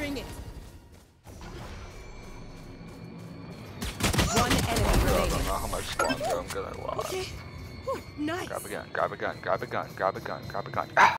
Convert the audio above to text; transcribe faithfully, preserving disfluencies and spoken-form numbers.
Bring it. One enemy I remaining. don't know how much longer I'm gonna last. Okay. Whew, nice. Grab a gun, grab a gun, grab a gun, grab a gun, grab a gun. Ah!